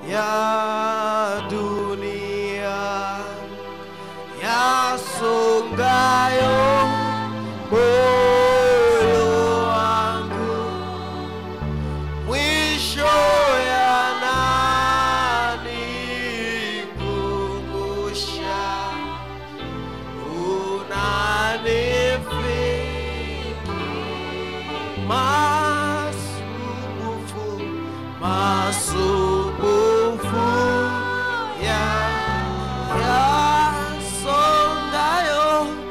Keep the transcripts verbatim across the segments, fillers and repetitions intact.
ya dunia yasongayo moyo wangu, mwisho yananikumbusha unanifikiri. Masumbufu, masumbufu ya yasongayo,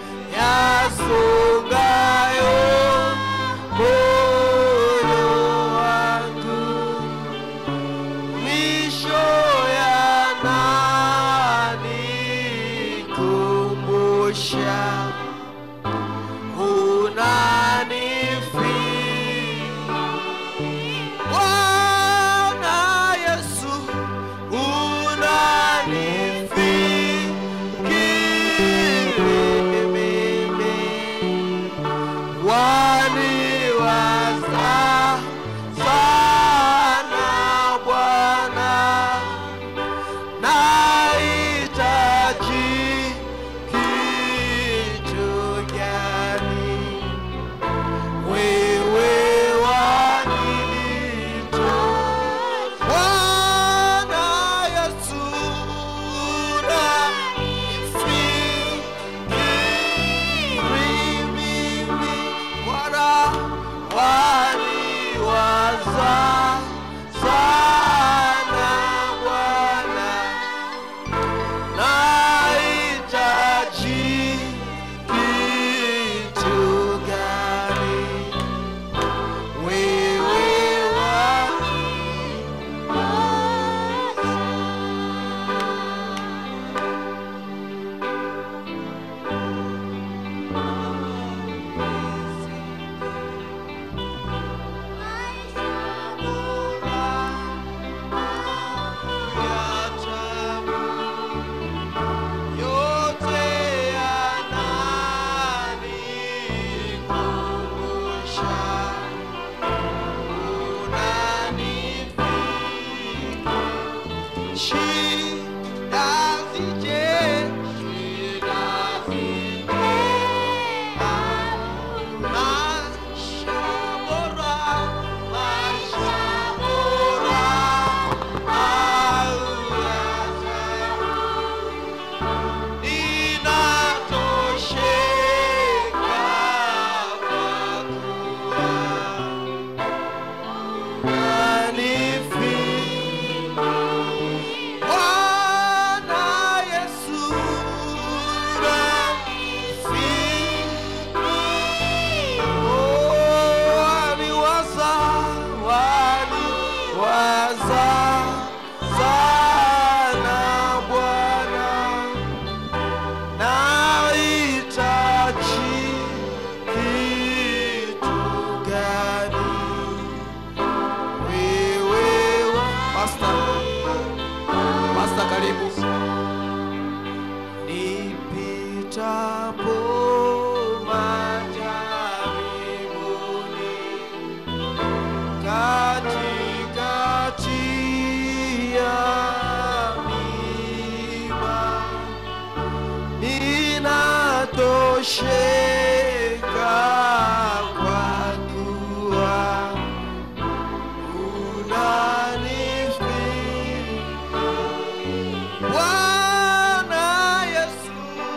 yasongayo moyo wangu, mwisho yananikumbusha unanifikiri. Bwana Yesu unanifikiri mimi, waniwaza sana Bwana, nahitaji kitu gani? Wewe wanitoa. Bwana Yesu unanifikiri mimi, Bwana, waniwaza sana Bwana, nahitaji kitu gani? Wewe yote yananikumbusha unanifikiri. Shida zije, shida zije, maisha bora, maisha bora au yajayo, ninatosheka kwa kuwa unanifikiri. Bwana Yesu unanifikiri. Oh, waniwaza, waniwaza sana Bwana, nahitaji kitu gani? Wewe wa- Pastor, Pastor karibu. Nipitapo majaribuni, katikati ya miiba, ninatosheka kwa kuwa unanifikiri. Bwana Yesu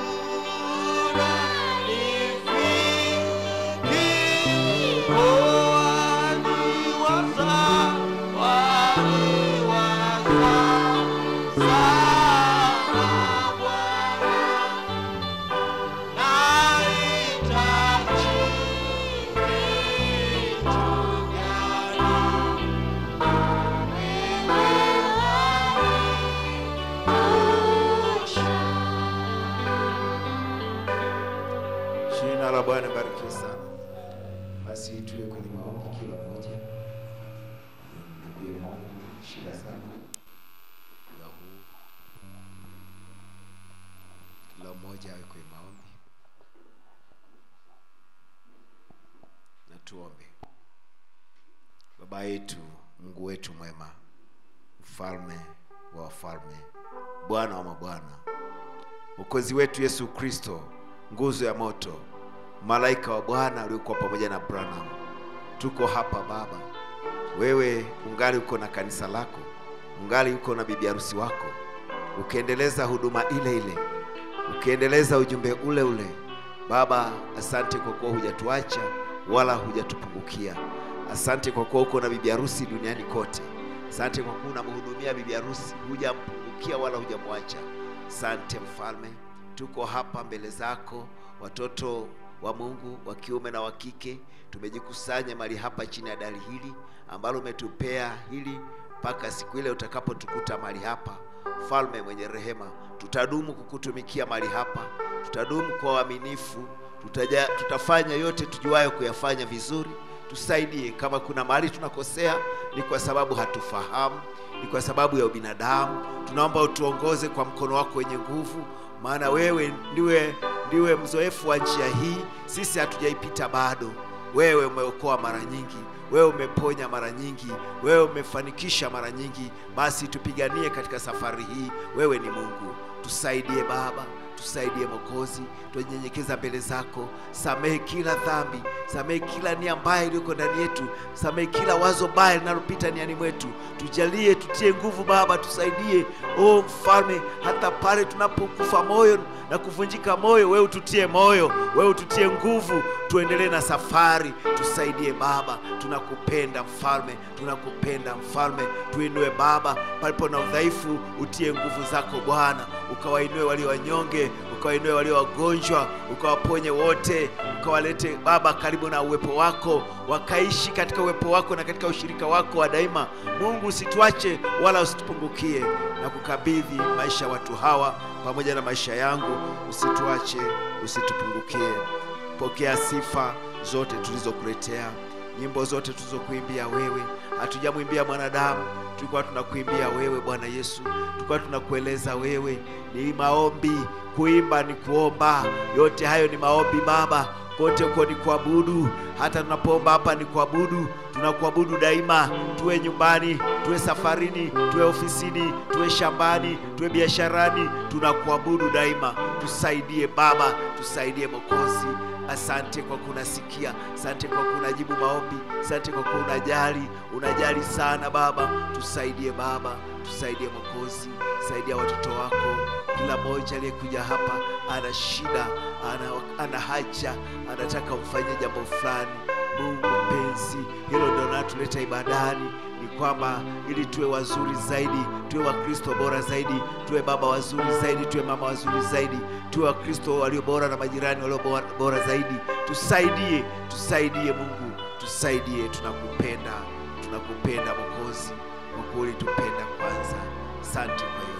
unanifikiri. Oh, waniwaza, waniwaza sana Bwana, nahitaji kitu gani? Jina la Bwana barikiwe sana. Basi tuwe kwenye maombi kila mmoja. Ndio Mungu shida sana. Ya huu. Kila mmoja awe kwenye maombi. Na tuombe. Baba yetu, Mungu wetu mwema, Mfalme wa wafalme, Bwana wa mabwana, Mwokozi wetu Yesu Kristo, nguzo ya moto, malaika wa Bwana uliokuwa pamoja na Branham. Tuko hapa Baba, wewe ungali uko na kanisa lako, ungali uko na bibi harusi wako, ukiendeleza huduma ile ile, ukiendeleza ujumbe ule ule. Baba, asante kwa kuwa hujatuacha wala hujatupungukia. Asante kwa kuwa uko na bibi harusi duniani kote. Asante kwa kuwa unamhudumia bibi harusi, hujampungukia wala hujamwacha. Asante Mfalme, tuko hapa mbele zako, watoto wa Mungu wa kiume na wa kike, tumejikusanya mahali hapa chini ya dari hili ambalo umetupea hili mpaka siku ile utakapotukuta mahali hapa. Mfalme mwenye rehema, tutadumu kukutumikia mahali hapa, tutadumu kwa uaminifu, tutaja, tutafanya yote tujuayo kuyafanya vizuri. Tusaidie kama kuna mahali tunakosea, ni kwa sababu hatufahamu, ni kwa sababu ya ubinadamu. Tunaomba utuongoze kwa mkono wako wenye nguvu, maana wewe ndiwe ndiwe mzoefu wa njia hii, sisi hatujaipita bado. Wewe umeokoa mara nyingi, wewe umeponya mara nyingi, wewe umefanikisha mara nyingi. Basi tupiganie katika safari hii, wewe ni Mungu. Tusaidie Baba, tusaidie Mwokozi, tunyenyekeza mbele zako. Samehe kila dhambi, samehe kila nia mbaya iliyoko ndani yetu, samehe kila wazo baya linalopita ndani mwetu. Tujalie, tutie nguvu Baba, tusaidie. Oh Mfalme, hata pale tunapokufa moyo na kuvunjika moyo, wewe ututie moyo, wewe ututie nguvu, tuendelee na safari. Tusaidie Baba, tunakupenda Mfalme, tunakupenda Mfalme. Tuinue Baba, palipo na udhaifu utie nguvu zako Bwana, ukawainue walio wanyonge, ukawainue walio wagonjwa, ukawaponye wote, ukawalete Baba karibu na uwepo wako, wakaishi katika uwepo wako na katika ushirika wako wa daima. Mungu, usituache wala usitupungukie, na kukabidhi maisha watu hawa pamoja na maisha yangu. Usituache, usitupungukie. Pokea sifa zote tulizokuletea, nyimbo zote tulizokuimbia wewe. Hatujamwimbia mwanadamu, tulikuwa tunakuimbia wewe Bwana Yesu, tulikuwa tunakueleza wewe. Ni maombi, kuimba ni kuomba, yote hayo ni maombi Baba. Kote uko ni kuabudu, hata tunapoomba hapa ni kuabudu. Tunakuabudu daima, tuwe nyumbani, tuwe safarini, tuwe ofisini, tuwe shambani, tuwe biasharani, tunakuabudu daima. Tusaidie Baba, tusaidie Mwokozi. Asante kwa kunasikia, asante kwa kunajibu maombi, asante kwa kunajali, unajali sana Baba. Tusaidie Baba, tusaidie Mwokozi, saidia watoto wako. Kila mmoja aliyekuja hapa ana shida, ana, ana haja, anataka umfanyie jambo fulani. Mungu mpenzi, hilo ndio natuleta ibadani, ni kwamba ili tuwe wazuri zaidi, tuwe Wakristo bora zaidi, tuwe baba wazuri zaidi, tuwe mama wazuri zaidi, tuwe Wakristo walio bora na majirani walio bora, bora zaidi. Tusaidie, tusaidie Mungu, tusaidie. Tunakupenda, tunakupenda Mwokozi, kwa kuwa ulitupenda kwanza. Asante kwa